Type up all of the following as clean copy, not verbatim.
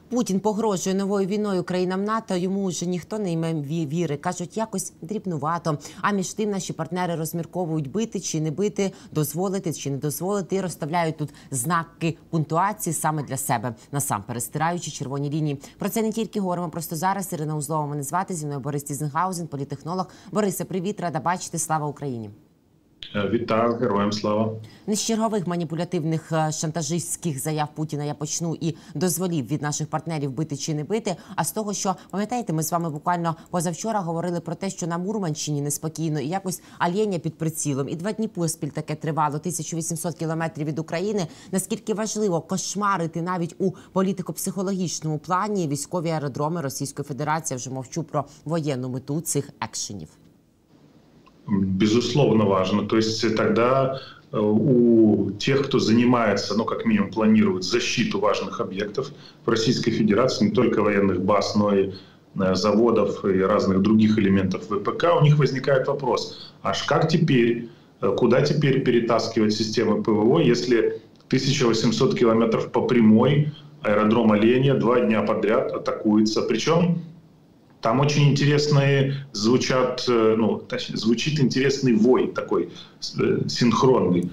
Путін погрожує новою війною країнам НАТО, йому вже ніхто не йме віри. Кажуть, якось дрібнувато. А між тим наші партнери розмірковують, бити чи не бити, дозволити чи не дозволити. І розставляють тут знаки пунктуації саме для себе, насамперед стираючи червоні лінії. Про це не тільки говоримо просто зараз. Ірина Узлова мене звати, зі мною Борис Тізенгаузен, політтехнолог. Борисе, привіт, рада бачити, слава Україні. Вітаю, героям слава. Не з чергових маніпулятивних шантажистських заяв Путіна я почну і дозволів від наших партнерів бити чи не бити, а з того, що, пам'ятаєте, ми з вами буквально позавчора говорили про те, що на Мурманщині неспокійно і якось Оленя під прицілом. І 2 дні поспіль таке тривало, 1800 кілометрів від України. Наскільки важливо кошмарити навіть у політико-психологічному плані військові аеродроми Російської Федерації, я вже мовчу про воєнну мету цих екшенів. Безусловно важно. То есть тогда у тех, кто занимается, ну как минимум планирует защиту важных объектов в Российской Федерации, не только военных баз, но и заводов и разных других элементов ВПК, у них возникает вопрос, аж как теперь, куда теперь перетаскивать системы ПВО, если 1800 километров по прямой аэродром Оленя 2 дня подряд атакуется, причем там очень интересные звучит интересный вой такой синхронный.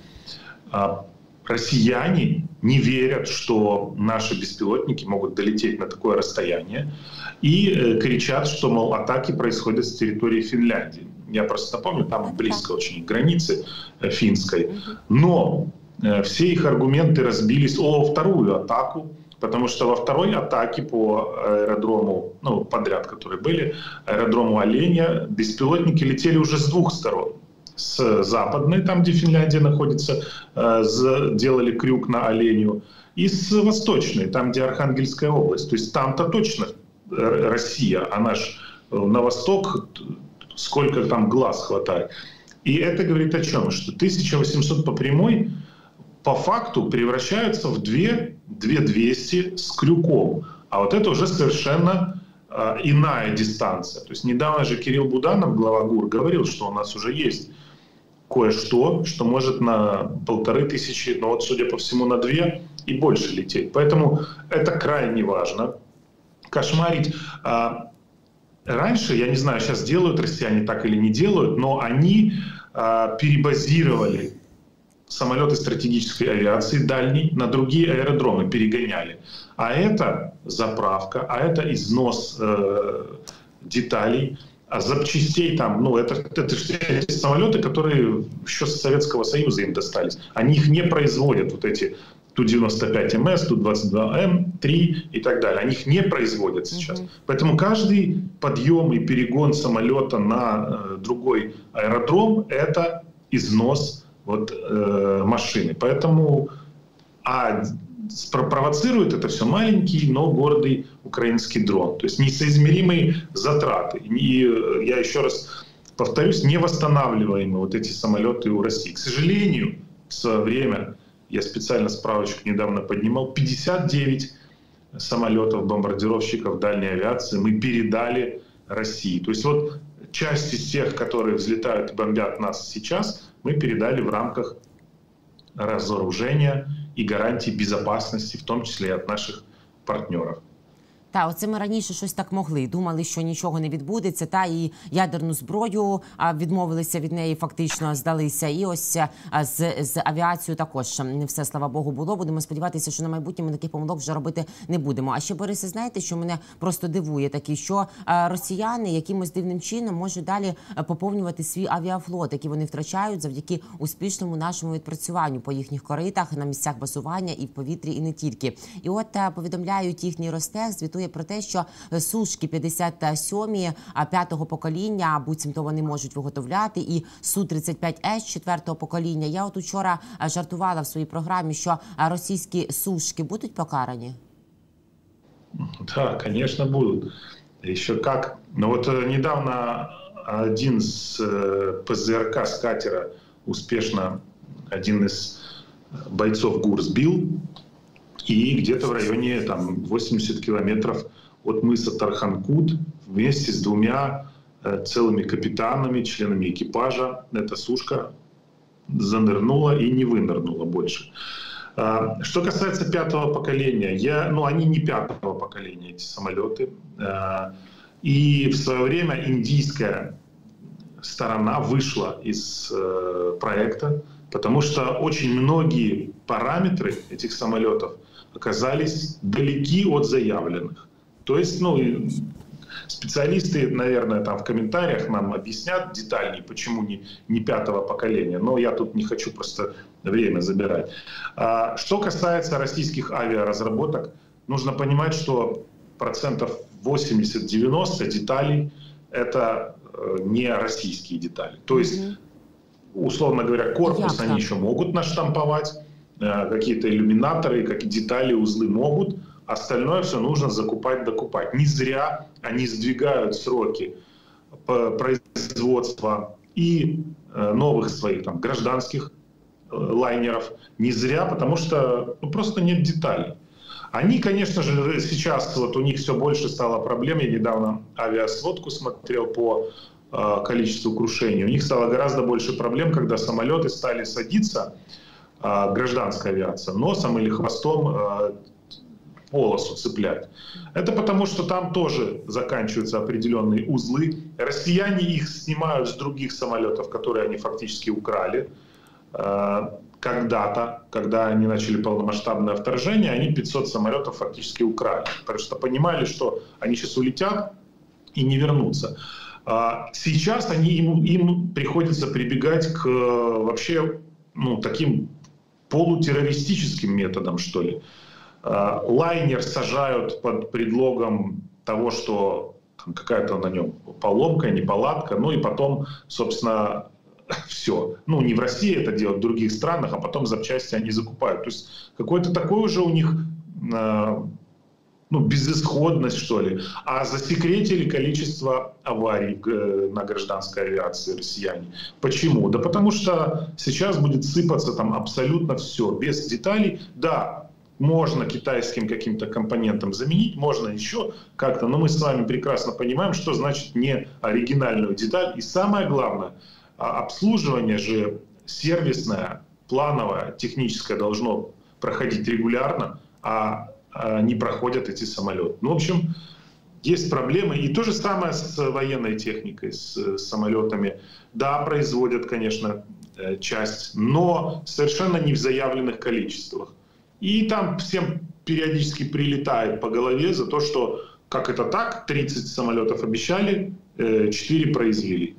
Россияне не верят, что наши беспилотники могут долететь на такое расстояние, и кричат, что, мол, атаки происходят с территории Финляндии. Я просто напомню, там близко очень к границе финской. Но все их аргументы разбились о вторую атаку, потому что во второй атаке по аэродрому, подряд, которые были, аэродрому Оленя, беспилотники летели уже с 2 сторон. С западной, там, где Финляндия находится, делали крюк на Оленю, и с восточной, там, где Архангельская область. То есть там-то точно Россия, а наш на восток, сколько там глаз хватает. И это говорит о чем? Что 1800 по прямой по факту превращаются в 2200 с крюком. А вот это уже совершенно иная дистанция. То есть недавно же Кирилл Буданов, глава ГУР, говорил, что у нас уже есть кое-что, что может на 1500, но вот, судя по всему, на 2 и больше лететь. Поэтому это крайне важно. Кошмарить. Раньше, я не знаю, сейчас делают россияне так или не делают, но они перебазировали самолеты стратегической авиации дальней на другие аэродромы перегоняли. А это заправка, а это износ деталей, а запчастей там, это эти самолеты, которые еще с Советского Союза им достались. Они их не производят, вот эти Ту-95МС, Ту-22М, 3 и так далее. Они их не производят сейчас. Поэтому каждый подъем и перегон самолета на другой аэродром – это износ машины. Поэтому провоцирует это все маленький, но гордый украинский дрон. То есть несоизмеримые затраты. И я еще раз повторюсь, невосстанавливаемые вот эти самолеты у России. К сожалению, в свое время, я специально справочку недавно поднимал, 59 самолетов, бомбардировщиков дальней авиации мы передали России. То есть вот часть из тех, которые взлетают и бомбят нас сейчас, мы передали в рамках разоружения и гарантий безопасности, в том числе и от наших партнеров. Та, оце ми раніше щось так могли. Думали, що нічого не відбудеться, та і ядерну зброю відмовилися від неї, фактично здалися. І ось з авіацією також не все, слава Богу, було. Будемо сподіватися, що на майбутнє ми таких помилок вже робити не будемо. А ще, Борисе, знаєте, що мене просто дивує такі, що росіяни якимось дивним чином можуть далі поповнювати свій авіафлот, який вони втрачають завдяки успішному нашому відпрацюванню по їхніх коритах, на місцях базування і в повітрі, і не тільки. І от повідомляють їхній Ростех, звітує про те, що сушки 57-ї 5-го покоління, буцімто вони можуть виготовляти, і Су-35С 4-го покоління. Я от учора жартувала в своїй програмі, що російські сушки будуть покарані? Да, конечно, будут. Еще как. Но вот недавно один с ПЗРК, с катера, успешно один из бойцов ГУР сбил. И где-то в районе 80 километров от мыса Тарханкут вместе с 2 целыми капитанами, членами экипажа эта сушка занырнула и не вынырнула больше. Что касается пятого поколения, они не пятого поколения, эти самолеты. И в свое время индийская сторона вышла из проекта, потому что очень многие параметры этих самолетов оказались далеки от заявленных. То есть, специалисты, наверное, там в комментариях нам объяснят детальнее, почему не пятого поколения, но я тут не хочу просто время забирать. Что касается российских авиаразработок, нужно понимать, что 80-90% деталей — это не российские детали. То есть, условно говоря, корпус они еще могут наштамповать, какие-то иллюминаторы, какие детали, узлы могут, остальное все нужно докупать. Не зря они сдвигают сроки производства и новых своих гражданских лайнеров. Не зря, потому что просто нет деталей. Они, конечно же, сейчас у них все больше стало проблем. Я недавно авиасводку смотрел по количеству крушений. У них стало гораздо больше проблем, когда самолеты стали садиться, гражданская авиация, носом или хвостом полосу цеплять. Это потому, что там тоже заканчиваются определенные узлы. Россияне их снимают с других самолетов, которые они фактически украли. Когда-то, когда они начали полномасштабное вторжение, они 500 самолетов фактически украли. Потому что понимали, что они сейчас улетят и не вернутся. Сейчас им приходится прибегать к вообще таким полутеррористическим методам, что ли. Лайнер сажают под предлогом того, что какая-то на нем поломка, неполадка, и потом, собственно, все. Не в России это делают, в других странах, а потом запчасти они закупают. То есть какой-то такой уже у них безысходность, что ли. А засекретили количество аварий на гражданской авиации россияне. Почему? Да потому что сейчас будет сыпаться там абсолютно все, без деталей. Да, можно китайским каким-то компонентом заменить, можно еще как-то, но мы с вами прекрасно понимаем, что значит не оригинальную деталь. И самое главное, обслуживание же сервисное, плановое, техническое должно проходить регулярно, а не проходят эти самолеты. В общем, есть проблемы. И то же самое с военной техникой, с самолетами. Да, производят, конечно, часть, но совершенно не в заявленных количествах. И там всем периодически прилетает по голове за то, что как это так, 30 самолетов обещали, 4 произвели.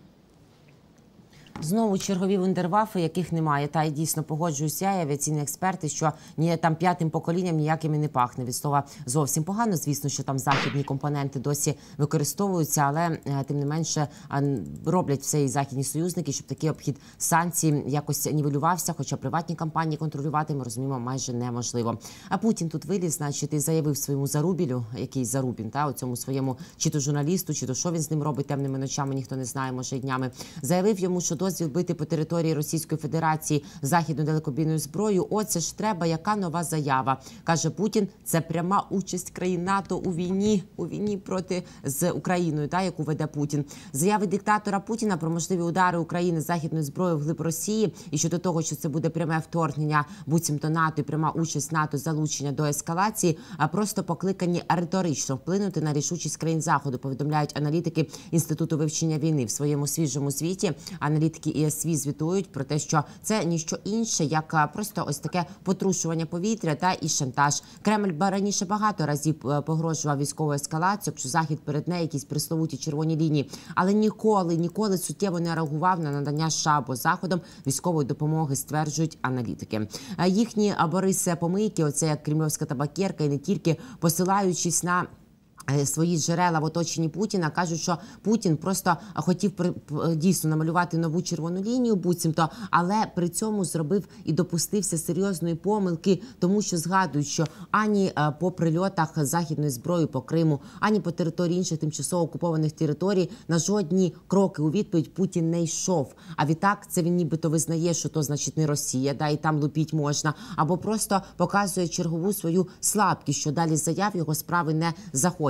Знову чергові вундервафи, яких немає. Та й дійсно погоджуюся, і авіаційні експерти, що там п'ятим поколінням ніякими не пахне. Від слова зовсім погано. Звісно, що там західні компоненти досі використовуються, але тим не менше роблять все і західні союзники, щоб такий обхід санкцій якось нівелювався, хоча приватні компанії контролювати, ми розуміємо, майже неможливо. А Путін тут виліз, значить, і заявив своєму Зарубілю, який Зарубін, оцьому своєму чи то журналісту, чи то що він з ним робить темними ночами, ніхто не знає, може і днями, заявив йому, що дозвіл бити по території Російської Федерації західну далекобійну зброю. Оце ж треба, яка нова заява. Каже Путін, це пряма участь країн НАТО у війні з Україною, яку веде Путін. Заяви диктатора Путіна про можливі удари України західною зброєю вглиб Росії і щодо того, що це буде пряме вторгнення буцімто НАТО і пряма участь НАТО, залучення до ескалації, а просто покликані риторично вплинути на рішучість країн Заходу, повідомляють аналітики Інституту вивчення війни. В своєму свіжому звіті аналітики ІСВ звітують про те, що це ніщо інше, як просто ось таке потрушування повітря і шантаж. Кремль раніше багато разів погрожував військовою ескалацією, якщо Захід перетне якісь пресловуті червоні лінії, але ніколи суттєво не реагував на надання США або Заходом військової допомоги, стверджують аналітики. Їхні Бориси-помийки, оце як кремлівська табакерка, і не тільки, посилаючись на свої джерела в оточенні Путіна, кажуть, що Путін просто хотів дійсно намалювати нову червону лінію буцімто, але при цьому зробив і допустився серйозної помилки, тому що згадують, що ані по прильотах західної зброї по Криму, ані по території інших тимчасово окупованих територій на жодні кроки у відповідь Путін не йшов. А відтак це він нібито визнає, що то значить не Росія, і там лупіть можна, або просто показує чергову свою слабкість, що далі заяв його справи не заходять.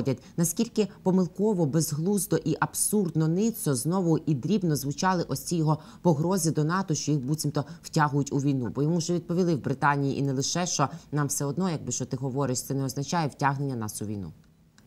виходять. Наскільки помилково, безглуздо і абсурдно ницо знову і дрібно звучали ось ці його погрози до НАТО, що їх буцімто втягують у війну. Бо йому вже відповіли в Британії і не лише, що нам все одно, якби що ти говориш, це не означає втягнення нас у війну.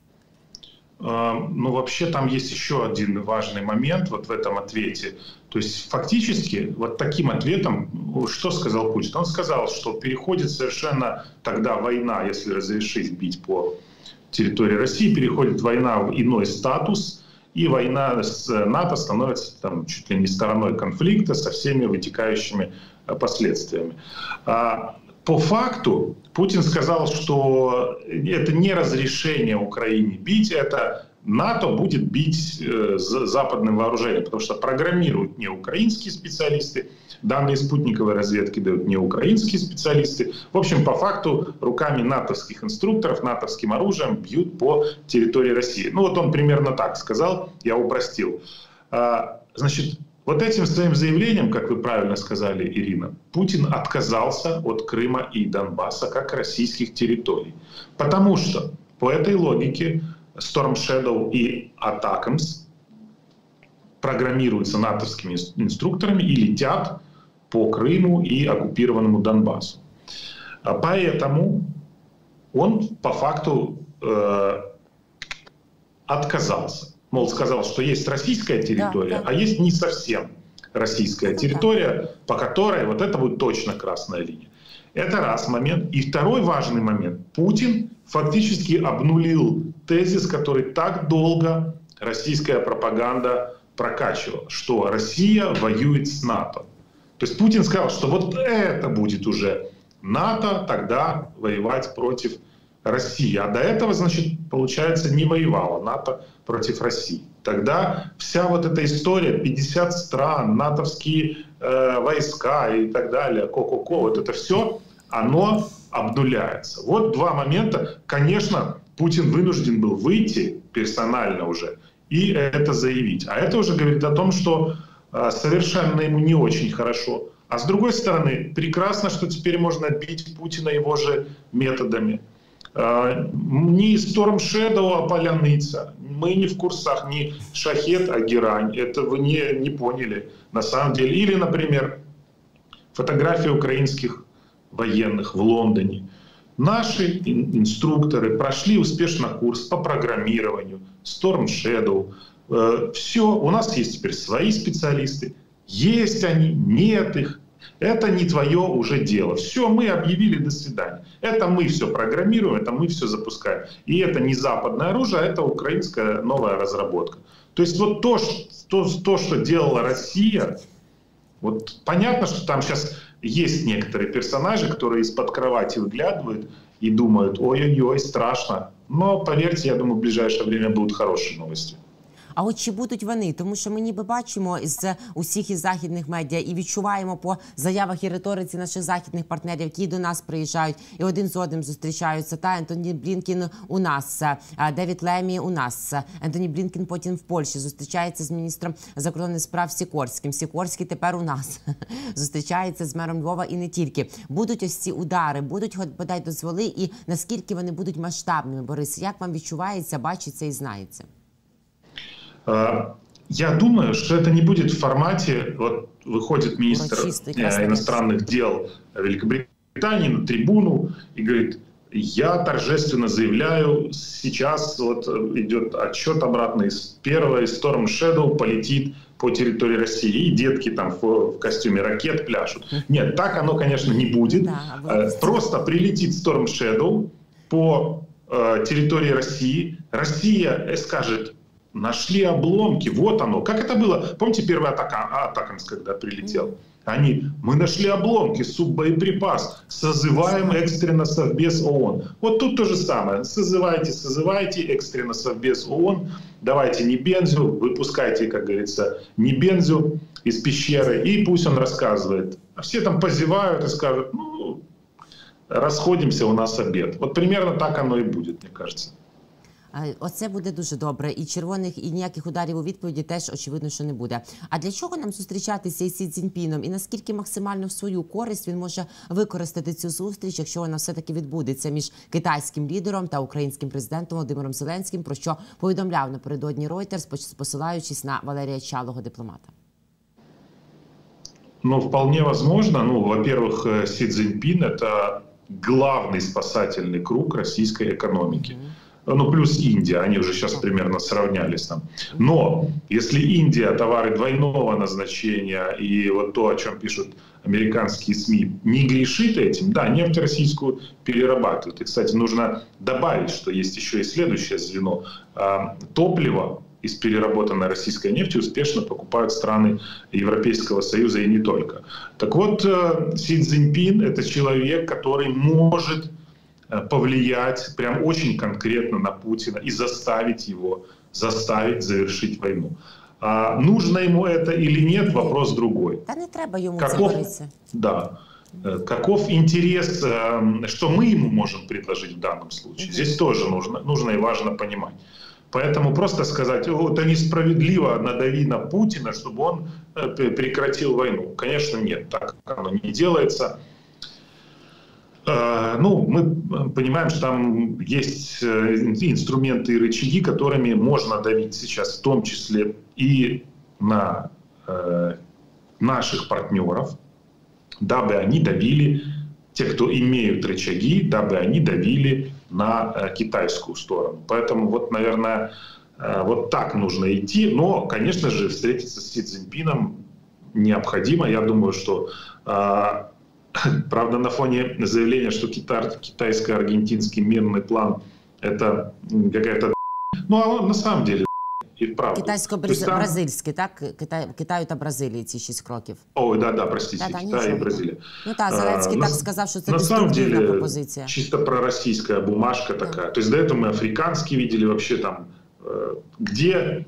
Ну, вообще там есть еще один важный момент вот в этом ответе. То есть фактически вот таким ответом, что сказал Путин? Он сказал, что переходит совершенно тогда война, если разрешить бить по территории России, переходит война в иной статус, и война с НАТО становится там чуть ли не стороной конфликта со всеми вытекающими последствиями. По факту Путин сказал, что это не разрешение Украине бить, это НАТО будет бить западным вооружением, потому что программируют не украинские специалисты, данные спутниковой разведки дают не украинские специалисты. В общем, по факту руками натовских инструкторов, натовским оружием бьют по территории России. Ну вот он примерно так сказал, я упростил. Значит, вот этим своим заявлением, как вы правильно сказали, Ирина, Путин отказался от Крыма и Донбасса как российских территорий. Потому что по этой логике Storm Shadow и ATACMS программируются натовскими инструкторами и летят по Крыму и оккупированному Донбассу. Поэтому он по факту отказался. Мол, сказал, что есть российская территория, а есть не совсем российская территория, по которой вот это будет точно красная линия. Это раз момент. И второй важный момент. Путин фактически обнулил тезис, который так долго российская пропаганда прокачивала, что Россия воюет с НАТО. То есть Путин сказал, что вот это будет уже НАТО тогда воевать против России. А до этого, значит, получается, не воевала НАТО против России. Тогда вся вот эта история, 50 стран, натовские войска и так далее, ко-ко-ко, вот это все, оно обнуляется. Вот два момента. Конечно, Путин вынужден был выйти персонально уже и это заявить. А это уже говорит о том, что совершенно ему не очень хорошо. А с другой стороны, прекрасно, что теперь можно бить Путина его же методами. Не Storm Shadow, а Поляныца. Мы не в курсах, не Шахед, а Герань. Это вы не поняли на самом деле. Или, например, фотографии украинских военных в Лондоне. Наши инструкторы прошли успешно курс по программированию, Storm Shadow. Все, у нас есть теперь свои специалисты. Есть они, нет их. Это не твое уже дело. Все, мы объявили, до свидания. Это мы все программируем, это мы все запускаем. И это не западное оружие, а это украинская новая разработка. То есть вот то, что делала Россия, вот понятно, что там сейчас есть некоторые персонажи, которые из-под кровати выглядывают и думают, ой-ой-ой, страшно. Но поверьте, я думаю, в ближайшее время будут хорошие новости. А от чи будуть вони? Тому що ми ніби бачимо з усіх із західних медіа і відчуваємо по заявах і риториці наших західних партнерів, які до нас приїжджають і один з одним зустрічаються. Та Ентоні Блінкен у нас, Девід Лемі у нас, Ентоні Блінкен потім в Польщі зустрічається з міністром закордонних справ Сікорським. Сікорський тепер у нас зустрічається з мером Львова і не тільки. Будуть ось ці удари, будуть, бодай дозволи, і наскільки вони будуть масштабними, Борис? Як вам відчувається, бачиться і знається? Я думаю, что это не будет в формате, вот выходит министр иностранных дел Великобритании на трибуну и говорит, я торжественно заявляю, сейчас вот идет отчет обратно из первого, из Storm Shadow полетит по территории России, и детки там в костюме ракет пляшут. Нет, так оно, конечно, не будет. Да, просто прилетит Storm Shadow по территории России, Россия скажет, нашли обломки, вот оно. Как это было? Помните первый ATACMS, когда прилетел? Мы нашли обломки, суббоеприпас, созываем экстренно Совбез ООН. Вот тут то же самое. Созывайте экстренно Совбез ООН, давайте Небензю, выпускайте, как говорится, Небензю из пещеры, и пусть он рассказывает. А все там позевают и скажут, ну, расходимся, у нас обед. Вот примерно так оно и будет, мне кажется. Оце буде дуже добре. І червоних, і ніяких ударів у відповіді теж, очевидно, що не буде. А для чого нам зустрічатися із Сі Цзіньпіном? І наскільки максимально в свою користь він може використати цю зустріч, якщо вона все-таки відбудеться між китайським лідером та українським президентом Володимиром Зеленським, про що повідомляв напередодні Reuters, посилаючись на Валерія Чалого, дипломата? Ну, вполне возможно. Ну, во-первых, Си Цзиньпин – это главный спасательный круг российской экономики. Ну, плюс Индия, они уже сейчас примерно сравнялись там. Но если Индия – товары двойного назначения, и вот то, о чем пишут американские СМИ, не грешит этим, да, нефть российскую перерабатывают. И, кстати, нужно добавить, что есть еще и следующее звено. Топливо из переработанной российской нефти успешно покупают страны Европейского Союза и не только. Так вот, Си Цзиньпин – это человек, который может повлиять прям очень конкретно на Путина и заставить завершить войну. Нужно ему это или нет, вопрос другой. Да не треба ему говориться. Да. Каков интерес, что мы ему можем предложить в данном случае? Здесь тоже нужно и важно понимать. Поэтому просто сказать, это несправедливо, надави на Путина, чтобы он прекратил войну. Конечно, нет, так оно не делается. Ну, мы понимаем, что там есть инструменты и рычаги, которыми можно давить сейчас, в том числе и на наших партнеров, дабы они давили, те, кто имеют рычаги, дабы они давили на китайскую сторону. Поэтому вот, наверное, вот так нужно идти. Но, конечно же, встретиться с Си Цзиньпином необходимо. Я думаю, что... Правда, на фоне заявления, что китайско-аргентинский мирный план – это какая-то... Ну, а он на самом деле и правда. Китайсько-бразильський, так? Китаю та Бразилії ці 6 кроків. Ой, да, простите, Китай и Бразилия. Ну так, Зеленський так сказав, что это деструктивная пропозиция. Чисто пророссийская бумажка такая. То есть до этого мы африканские видели вообще там, где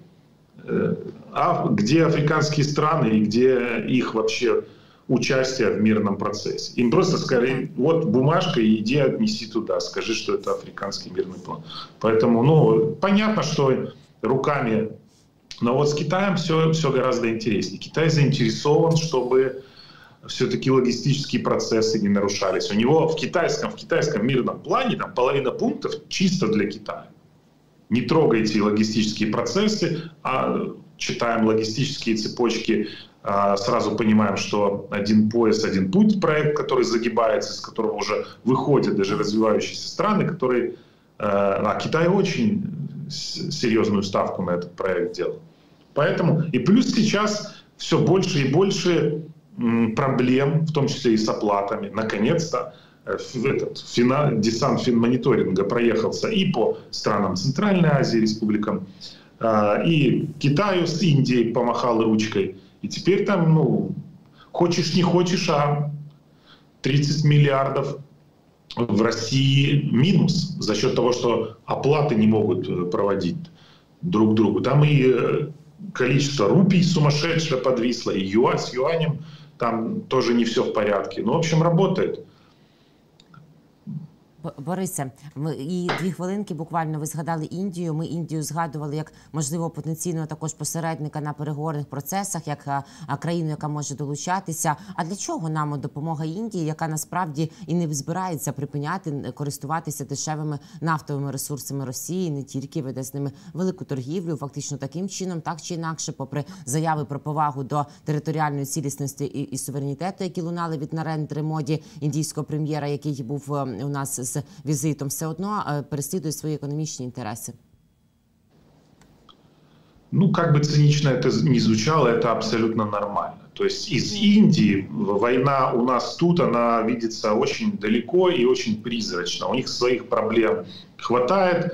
африканские страны и где их вообще... участия в мирном процессе. Им просто сказали, вот бумажка, иди отнеси туда, скажи, что это африканский мирный план. Поэтому, ну, понятно, что руками, но вот с Китаем все гораздо интереснее. Китай заинтересован, чтобы все-таки логистические процессы не нарушались. У него в китайском мирном плане там половина пунктов чисто для Китая. Не трогайте логистические процессы, а читаем логистические цепочки, сразу понимаем, что один пояс, один путь проект, который загибается, из которого уже выходят даже развивающиеся страны, которые... А Китай очень серьезную ставку на этот проект делал. Поэтому и плюс сейчас все больше и больше проблем, в том числе и с оплатами. Наконец-то десант финмониторинга проехался и по странам Центральной Азии, республикам, и Китаю с Индией помахал ручкой. И теперь там, ну, хочешь не хочешь, а 30 миллиардов в России минус за счет того, что оплаты не могут проводить друг другу. Там и количество рупий сумасшедшее подвисло, и с юанем там тоже не все в порядке. Ну, в общем, работает. Борисе, і 2 хвилинки буквально ви згадали Індію. Ми Індію згадували як, можливо, потенційного також посередника на переговорних процесах, як країну, яка може долучатися. А для чого нам допомога Індії, яка насправді і не збирається припиняти користуватися дешевими нафтовими ресурсами Росії, не тільки веде з ними велику торгівлю, фактично таким чином, так чи інакше, попри заяви про повагу до територіальної цілісності і суверенітету, які лунали від Нарендри Моді, індійського прем'єра, який був у нас з візитом, все одно переслідує свої економічні інтереси? Ну, как бы цинично это ни звучало, это абсолютно нормально. То есть из Индии война у нас тут, она видится очень далеко и очень призрачно. У них своих проблем хватает.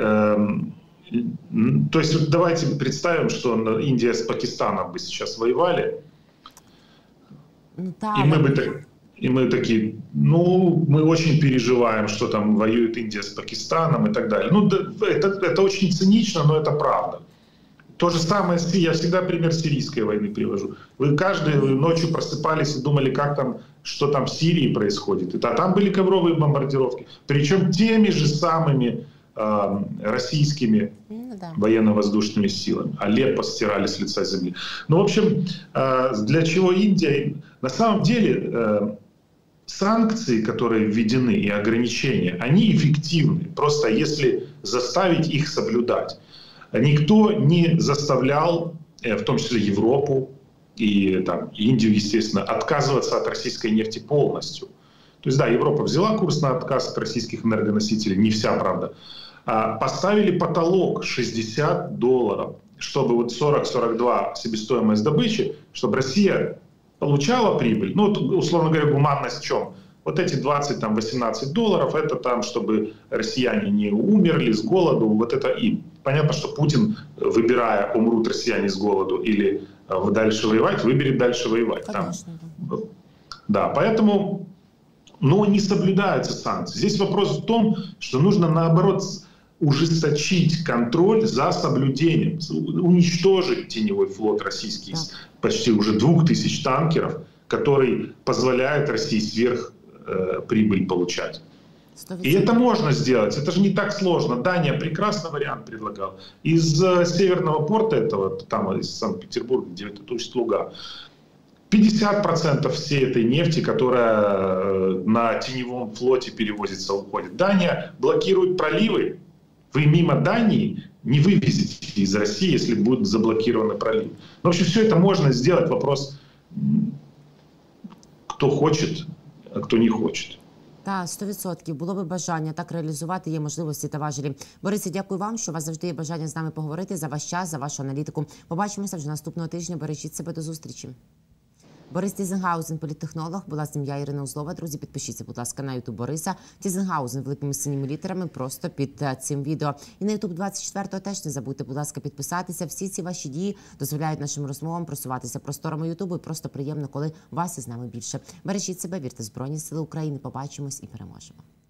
То есть вот давайте представим, что Индия с Пакистаном бы сейчас воевали, и мы такие, ну, мы очень переживаем, что там воюет Индия с Пакистаном и так далее. Ну, это очень цинично, но это правда. То же самое, я всегда пример сирийской войны привожу. Вы каждую ночью просыпались и думали, как там, что там в Сирии происходит. А там были ковровые бомбардировки. Причем теми же самыми российскими военно-воздушными силами. Алеппо стирали с лица земли. Ну, в общем, для чего Индия? На самом деле санкции, которые введены, и ограничения, они эффективны. Просто если заставить их соблюдать. Никто не заставлял, в том числе Европу и там, Индию, естественно, отказываться от российской нефти полностью. То есть, да, Европа взяла курс на отказ от российских энергоносителей, не вся, правда. Поставили потолок $60, чтобы вот 40-42 себестоимость добычи, чтобы Россия получала прибыль. Ну, вот, условно говоря, гуманность в чем? Вот эти $20-18, это там, чтобы россияне не умерли с голоду, вот это им. Понятно, что Путин, выбирая, умрут россияне с голоду или дальше воевать, выберет дальше воевать. Конечно. Там. Да, поэтому, но не соблюдаются санкции. Здесь вопрос в том, что нужно, наоборот, ужесточить контроль за соблюдением, уничтожить теневой флот российский, почти уже 2000 танкеров, который позволяет России сверхприбыль получать. 100%. И это можно сделать, это же не так сложно. Дания прекрасный вариант предлагал. Из северного порта этого, там из Санкт-Петербурга, где это Усть-Луга, 50% всей этой нефти, которая на теневом флоте перевозится, уходит. Дания блокирует проливы. Вы мимо Дании не вывезете из России, если будут заблокированы проливы. В общем, все это можно сделать. Вопрос, кто хочет, а кто не хочет. Так, 100%. Було би бажання так реалізувати, є можливості та важелі. Борисе, дякую вам, що у вас завжди є бажання з нами поговорити, за ваш час, за вашу аналітику. Побачимося вже наступного тижня. Бережіть себе, до зустрічі. Борис Тізенгаузен, політтехнолог, була з ним я, Ірина Узлова. Друзі, підпишіться, будь ласка, на YouTube Бориса. Тізенгаузен великими синіми літерами просто під цим відео. І на YouTube 24-го теж не забудьте, будь ласка, підписатися. Всі ці ваші дії дозволяють нашим розмовам просуватися просторами YouTube. І просто приємно, коли вас із нами більше. Бережіть себе, вірте в Збройні Сили України. Побачимось і переможемо.